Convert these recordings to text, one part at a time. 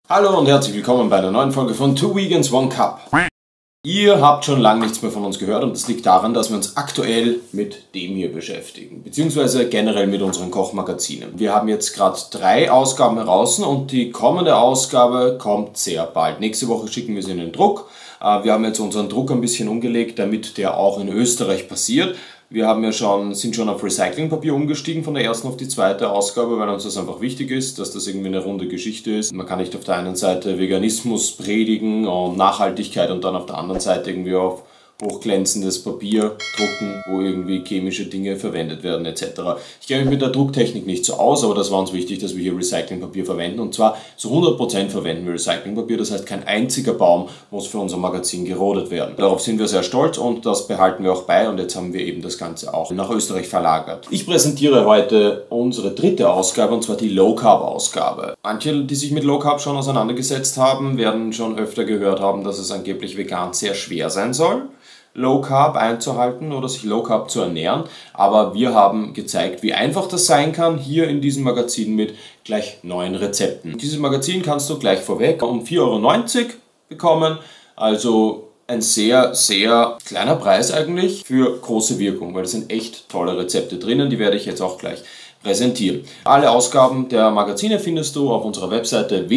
Hallo und herzlich willkommen bei einer neuen Folge von Two Vegans, One Cup. Ihr habt schon lange nichts mehr von uns gehört und das liegt daran, dass wir uns aktuell mit dem hier beschäftigen, beziehungsweise generell mit unseren Kochmagazinen. Wir haben jetzt gerade 3 Ausgaben heraus und die kommende Ausgabe kommt sehr bald. Nächste Woche schicken wir sie in den Druck. Wir haben jetzt unseren Druck ein bisschen umgelegt, damit der auch in Österreich passiert. Wir haben sind schon auf Recyclingpapier umgestiegen von der ersten auf die zweite Ausgabe, weil uns das einfach wichtig ist, dass das irgendwie eine runde Geschichte ist. Man kann nicht auf der einen Seite Veganismus predigen und Nachhaltigkeit und dann auf der anderen Seite irgendwie auf hochglänzendes Papier drucken, wo irgendwie chemische Dinge verwendet werden etc. Ich kenne mich mit der Drucktechnik nicht so aus, aber das war uns wichtig, dass wir hier Recyclingpapier verwenden und zwar zu 100% verwenden wir Recyclingpapier, das heißt kein einziger Baum muss für unser Magazin gerodet werden. Darauf sind wir sehr stolz und das behalten wir auch bei und jetzt haben wir eben das Ganze auch nach Österreich verlagert. Ich präsentiere heute unsere 3. Ausgabe und zwar die Low Carb Ausgabe. Manche, die sich mit Low Carb schon auseinandergesetzt haben, werden schon öfter gehört haben, dass es angeblich vegan sehr schwer sein soll, Low Carb einzuhalten oder sich Low Carb zu ernähren, aber wir haben gezeigt, wie einfach das sein kann, hier in diesem Magazin mit gleich 9 Rezepten. Dieses Magazin kannst du gleich vorweg um 4,90 € bekommen, also ein sehr, sehr kleiner Preis eigentlich für große Wirkung, weil es sind echt tolle Rezepte drinnen, die werde ich jetzt auch gleich präsentieren. Alle Ausgaben der Magazine findest du auf unserer Webseite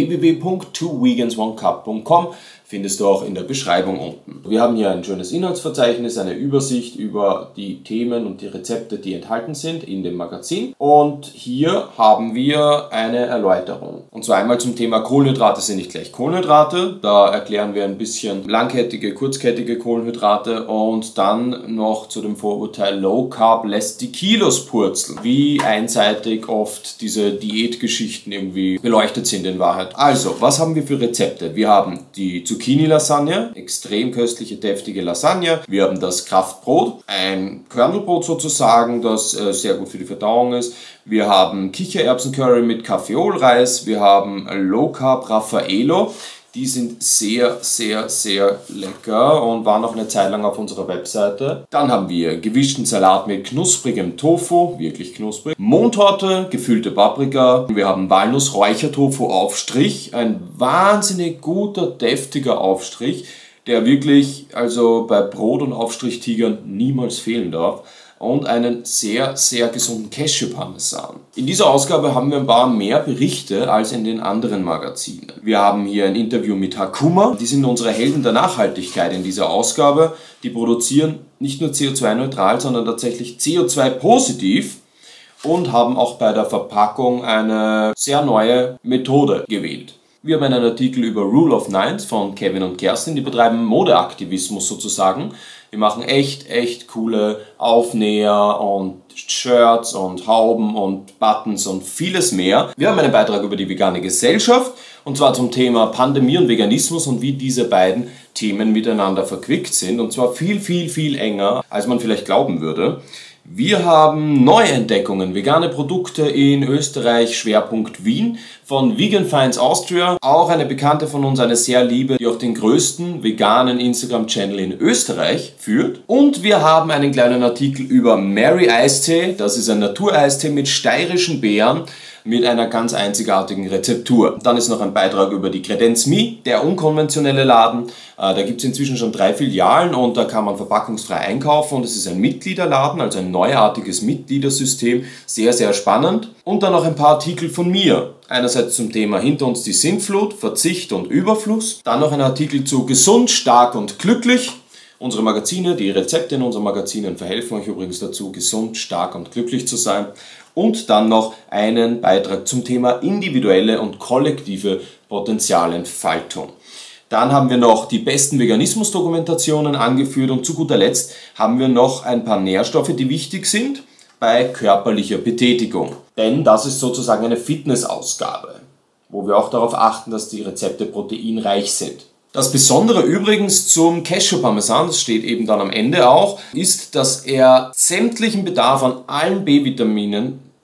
www.twovegansonecup.com. Findest du auch in der Beschreibung unten. Wir haben hier ein schönes Inhaltsverzeichnis, eine Übersicht über die Themen und die Rezepte, die enthalten sind in dem Magazin. Und hier haben wir eine Erläuterung. Und zwar einmal zum Thema Kohlenhydrate sind nicht gleich Kohlenhydrate. Da erklären wir ein bisschen langkettige, kurzkettige Kohlenhydrate und dann noch zu dem Vorurteil Low Carb lässt die Kilos purzeln. Wie einseitig oft diese Diätgeschichten irgendwie beleuchtet sind in Wahrheit. Also, was haben wir für Rezepte? Wir haben die Zucchini-Lasagne, extrem köstliche, deftige Lasagne. Wir haben das Kraftbrot, ein Körnelbrot sozusagen, das sehr gut für die Verdauung ist. Wir haben Kichererbsen-Curry mit Kaffeolreis. Wir haben Low Carb Raffaello. Die sind sehr, sehr, sehr lecker und waren noch eine Zeit lang auf unserer Webseite. Dann haben wir gewischten Salat mit knusprigem Tofu, wirklich knusprig. Mohntorte, gefüllte Paprika. Wir haben Walnuss-Räuchertofu-Aufstrich, ein wahnsinnig guter, deftiger Aufstrich, der wirklich also bei Brot- und Aufstrichtigern niemals fehlen darf. Und einen sehr, sehr gesunden Cashew-Parmesan. In dieser Ausgabe haben wir ein paar mehr Berichte als in den anderen Magazinen. Wir haben hier ein Interview mit Hakuma. Die sind unsere Helden der Nachhaltigkeit in dieser Ausgabe. Die produzieren nicht nur CO2-neutral, sondern tatsächlich CO2-positiv und haben auch bei der Verpackung eine sehr neue Methode gewählt. Wir haben einen Artikel über Rule of Nines von Kevin und Kerstin, die betreiben Modeaktivismus sozusagen. Wir machen echt coole Aufnäher und Shirts und Hauben und Buttons und vieles mehr. Wir haben einen Beitrag über die vegane Gesellschaft und zwar zum Thema Pandemie und Veganismus und wie diese beiden Themen miteinander verquickt sind und zwar viel enger, als man vielleicht glauben würde. Wir haben Neuentdeckungen, vegane Produkte in Österreich, Schwerpunkt Wien, von Vegan Finds Austria, auch eine Bekannte von uns, eine sehr liebe, die auch den größten veganen Instagram-Channel in Österreich führt. Und wir haben einen kleinen Artikel über Mary Eistee, das ist ein Natureistee mit steirischen Beeren, mit einer ganz einzigartigen Rezeptur. Dann ist noch ein Beitrag über die Credenz Me, der unkonventionelle Laden. Da gibt es inzwischen schon 3 Filialen und da kann man verpackungsfrei einkaufen und es ist ein Mitgliederladen, also ein neuartiges Mitgliedersystem, sehr, sehr spannend. Und dann noch ein paar Artikel von mir. Einerseits zum Thema Hinter uns die Sintflut, Verzicht und Überfluss. Dann noch ein Artikel zu Gesund, Stark und Glücklich. Unsere Magazine, die Rezepte in unseren Magazinen verhelfen euch übrigens dazu, gesund, stark und glücklich zu sein. Und dann noch einen Beitrag zum Thema individuelle und kollektive Potenzialentfaltung. Dann haben wir noch die besten Veganismus-Dokumentationen angeführt und zu guter Letzt haben wir noch ein paar Nährstoffe, die wichtig sind bei körperlicher Betätigung. Denn das ist sozusagen eine Fitnessausgabe, wo wir auch darauf achten, dass die Rezepte proteinreich sind. Das Besondere übrigens zum Cashew-Parmesan, das steht eben dann am Ende auch, ist, dass er sämtlichen Bedarf an allen B-Vitaminen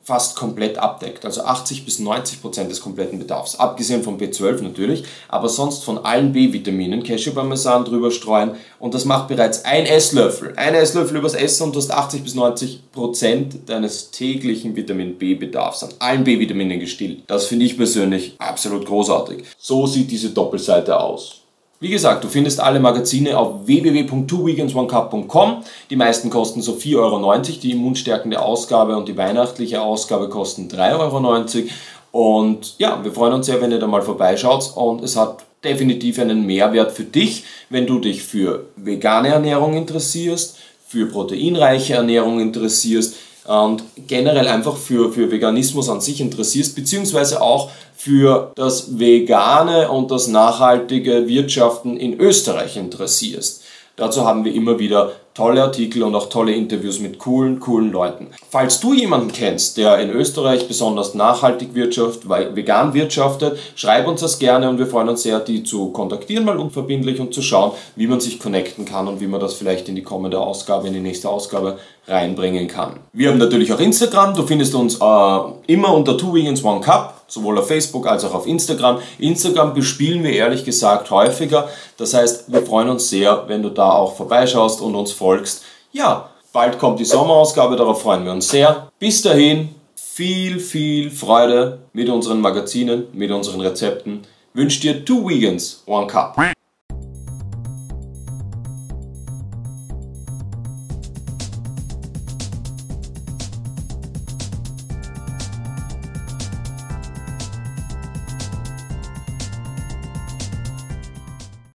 fast komplett abdeckt, also 80 bis 90% des kompletten Bedarfs, abgesehen von B12 natürlich, aber sonst von allen B-Vitaminen, Cashew-Parmesan drüber streuen und das macht bereits ein Esslöffel übers Essen und du hast 80 bis 90% deines täglichen Vitamin B-Bedarfs an allen B-Vitaminen gestillt. Das finde ich persönlich absolut großartig. So sieht diese Doppelseite aus. Wie gesagt, du findest alle Magazine auf www.2vegans1cup.com. Die meisten kosten so 4,90 Euro, die immunstärkende Ausgabe und die weihnachtliche Ausgabe kosten 3,90 Euro. Und ja, wir freuen uns sehr, wenn ihr da mal vorbeischaut und es hat definitiv einen Mehrwert für dich, wenn du dich für vegane Ernährung interessierst, für proteinreiche Ernährung interessierst und generell einfach für Veganismus an sich interessierst, beziehungsweise auch für das vegane und das nachhaltige Wirtschaften in Österreich interessierst. Dazu haben wir immer wieder tolle Artikel und auch tolle Interviews mit coolen Leuten. Falls du jemanden kennst, der in Österreich besonders nachhaltig vegan wirtschaftet, schreib uns das gerne und wir freuen uns sehr, die zu kontaktieren, mal unverbindlich und zu schauen, wie man sich connecten kann und wie man das vielleicht in die kommende Ausgabe, in die nächste Ausgabe reinbringen kann. Wir haben natürlich auch Instagram, du findest uns immer unter 2vegans1cup, sowohl auf Facebook als auch auf Instagram. Instagram bespielen wir ehrlich gesagt häufiger, das heißt, wir freuen uns sehr, wenn du da auch vorbeischaust und uns folgst. Ja, bald kommt die Sommerausgabe, darauf freuen wir uns sehr. Bis dahin, viel Freude mit unseren Magazinen, mit unseren Rezepten. Wünscht dir 2 Vegans, 1 Cup.